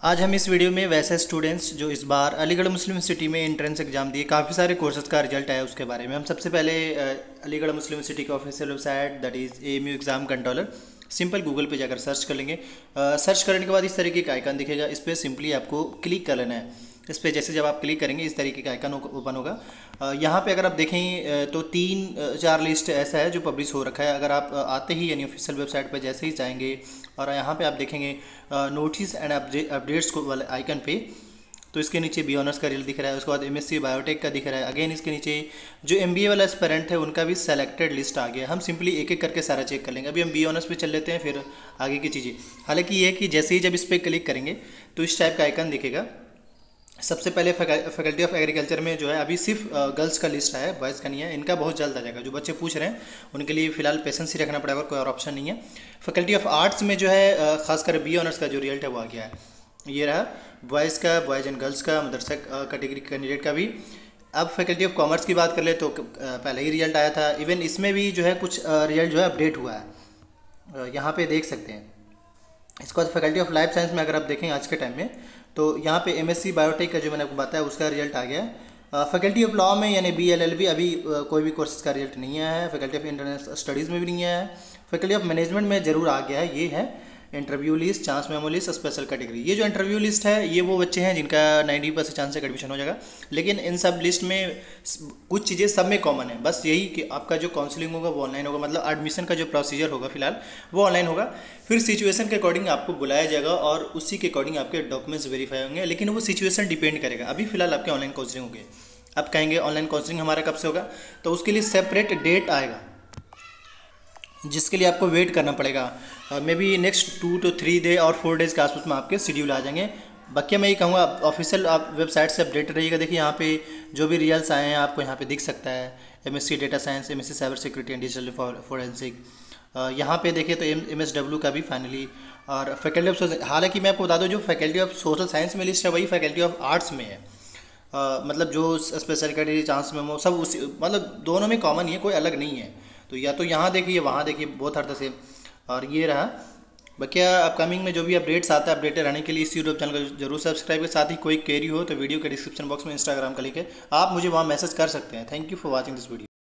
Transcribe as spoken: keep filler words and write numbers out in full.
आज हम इस वीडियो में वैसे स्टूडेंट्स जो इस बार अलीगढ़ मुस्लिम यूनिवर्सिटी में एंट्रेंस एग्जाम दिए, काफ़ी सारे कोर्सेज का रिजल्ट आया, उसके बारे में हम सबसे पहले अ, अलीगढ़ मुस्लिम यूनिवर्सिटी का official website that is A M U exam controller simple Google पे जाकर सर्च कर लेंगे। सर्च करने के बाद इस तरीके का आइकन दिखेगा, इस पर सिंपली आपको क्लिक कर लेना है। इस पर जैसे जब आप क्लिक करेंगे इस तरीके का आइकन ओपन होगा। अ, यहाँ पे अगर आप देखें अ, तो तीन अ, चार लिस्ट ऐसा है जो पब्लिश हो रखा है। अगर आप अ, आते ही यानी ऑफिशियल वेबसाइट पर जैसे ही जाएंगे और यहाँ पे आप देखेंगे नोटिस एंड अपडेट्स को वाले आइकन पे, तो इसके नीचे बी ऑनर्स का रिजल्ट दिख रहा है। उसके बाद एमएससी बायोटेक का दिख रहा है। अगेन इसके नीचे जो एमबीए वाला एस्पिरेंट है उनका भी सेलेक्टेड लिस्ट आ गया। हम सिंपली एक एक करके सारा चेक कर लेंगे। अभी हम बी ऑनर्स पे चल लेते हैं, फिर आगे की चीज़ें। हालांकि ये है कि जैसे ही जब इस पर क्लिक करेंगे तो इस टाइप का आइकन दिखेगा। सबसे पहले फैकल्टी ऑफ एग्रीकल्चर में जो है अभी सिर्फ गर्ल्स का लिस्ट है, बॉयज़ का नहीं है। इनका बहुत जल्द आ जाएगा। जो बच्चे पूछ रहे हैं उनके लिए फ़िलहाल पेशेंस ही रखना पड़ेगा, कोई और ऑप्शन नहीं है। फैकल्टी ऑफ आर्ट्स में जो है अ, खासकर बी ऑनर्स का जो रिजल्ट है वो आ गया है। ये रहा बॉयज़ का, बॉयज़ एंड गर्ल्स का, मदरसा कैटेगरी कैंडिडेट का भी। अब फैकल्टी ऑफ कॉमर्स की बात कर ले तो अ, पहले ही रिजल्ट आया था। इवन इसमें भी जो है कुछ रिजल्ट जो है अपडेट हुआ है, अ, यहाँ पे देख सकते हैं। इसके बाद फैकल्टी ऑफ लाइफ साइंस में अगर आप देखें आज के टाइम में, तो यहाँ पे एमएससी बायोटेक का जो मैंने आपको बताया उसका रिजल्ट आ गया है। फैकल्टी ऑफ लॉ में यानी बी एल एल बी अभी अ, कोई भी कोर्सेज का रिजल्ट नहीं आया है। फैकल्टी ऑफ इंटरनेशनल स्टडीज़ में भी नहीं आया है। फैकल्टी ऑफ मैनेजमेंट में जरूर आ गया है। ये है interview list, chance memo list, special category. ये जो इंटरव्यू लिस्ट है ये वो बच्चे हैं जिनका नाइन्टी परसेंट चांस से एडमिशन हो जाएगा। लेकिन इन सब लिस्ट में कुछ चीज़ें सब में कॉमन है, बस यही कि आपका जो काउंसलिंग होगा वो ऑनलाइन होगा। मतलब एडमिशन का जो प्रोसीजर होगा फिलहाल वो ऑनलाइन होगा। फिर सिचुएशन के अकॉर्डिंग आपको बुलाया जाएगा और उसी के अकॉर्डिंग आपके डॉक्यूमेंट्स वेरीफाई होंगे। लेकिन वो सिचुएशन डिपेंड करेगा। अभी फिलहाल आपके ऑनलाइन काउंसलिंग होगी। आप कहेंगे ऑनलाइन काउंसलिंग हमारा कब से होगा, तो उसके लिए सेपरेट डेट आएगा जिसके लिए आपको वेट करना पड़ेगा। Maybe next two to three day और फोर डेज़ के आसपास में आपके शेड्यूल आ जाएंगे। बाकी मैं ये कहूँगा ऑफिशियल आप वेबसाइट से अपडेट रहिएगा। देखिए यहाँ पे जो भी रिजल्ट्स आए हैं आपको यहाँ पे दिख सकता है। MSc data science, MSc cyber security and digital forensic, यहाँ पे देखिए तो एम एस डब्ल्यू का भी फाइनली। और फैकल्टी ऑफ सोशल, हालांकि मैं आपको बता दूँ जो फैकल्टी ऑफ सोशल साइंस में लिस्ट है वही फैकल्टी ऑफ आर्ट्स में है। अ, मतलब जो स्पेशल कैटेगरी, चांस मेमो सब उसी, मतलब दोनों में कॉमन ही है, कोई अलग नहीं है। तो या तो यहाँ देखिए वहाँ देखिए, बहुत हर तरह से। और ये रहा बाकी अपकमिंग में जो भी अपडेट्स आता है, अपडेटेड रहने के लिए इस यूट्यूब चैनल को जरूर सब्सक्राइब करें। साथ ही कोई क्वेरी हो तो वीडियो के डिस्क्रिप्शन बॉक्स में इंस्टाग्राम का लिंक है, आप मुझे वहाँ मैसेज कर सकते हैं। Thank you for watching this video.